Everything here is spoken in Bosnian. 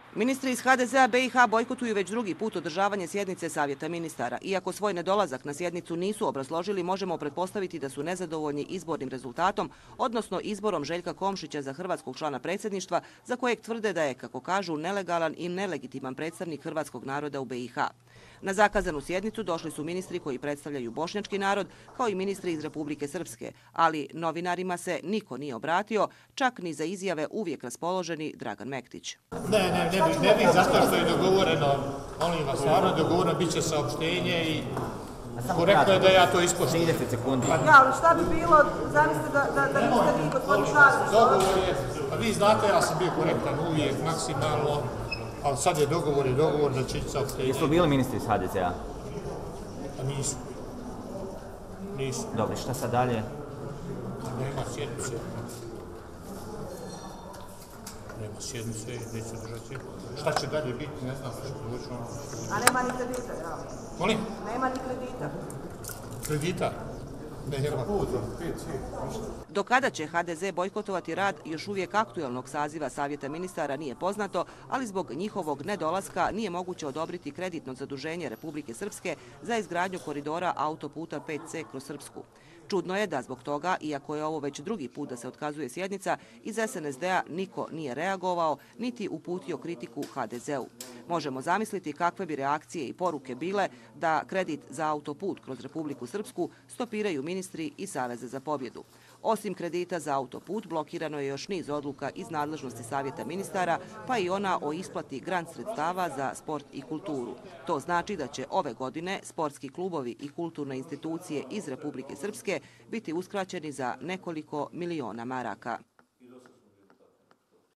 Ministri iz HDZ-a BiH bojkotuju već drugi put održavanje sjednice Savjeta ministara. Iako svoj nedolazak na sjednicu nisu obrazložili, možemo pretpostaviti da su nezadovoljni izbornim rezultatom, odnosno izborom Željka Komšića za hrvatskog člana predsjedništva, za kojeg tvrde da je, kako kažu, nelegalan i nelegitiman predstavnik hrvatskog naroda u BiH. Na zakazanu sjednicu došli su ministri koji predstavljaju bošnjački narod, kao i ministri iz Republike Srpske, ali novinarima se niko nije obratio, čak ni za izjave uvijek raspoloženi Dragan Mektić. Ne bi, zato što je dogovoreno, molim vas, stvarno dogovoreno, bit će saopštenje i korektno je da ja to ispoštujem. 30 sekundi. Ja, ali šta bi bilo, zamislite da niste vi, gospodin Šarić? Dogovor je, pa vi znate, ja sam bio korektan uvijek, maksimalno, ali sad je dogovor da će ići saopštenje. Jesu bili ministri iz HDZ-a? A nisu. Dobro, šta sad dalje? Nema sjednice, neće držati. Šta će dalje biti, ne znam, što doći ono. A nema ni kredita, jel? Molim? Nema ni kredita. Kredita? Do kada će HDZ bojkotovati rad još uvijek aktualnog saziva Savjeta ministara nije poznato, ali zbog njihovog nedolaska nije moguće odobriti kreditno zaduženje Republike Srpske za izgradnju koridora autoputa 5C kroz Srpsku. Čudno je da zbog toga, iako je ovo već drugi put da se otkazuje sjednica, iz SNSD-a niko nije reagovao niti uputio kritiku HDZ-u. Možemo zamisliti kakve bi reakcije i poruke bile da kredit za autoput kroz Republiku Srpsku stopiraju ministri i Saveza za pobjedu. Osim kredita za autoput, blokirano je još niz odluka iz nadležnosti Savjeta ministara, pa i ona o isplati grant sredstava za sport i kulturu. To znači da će ove godine sportski klubovi i kulturne institucije iz Republike Srpske biti uskraćeni za nekoliko miliona maraka.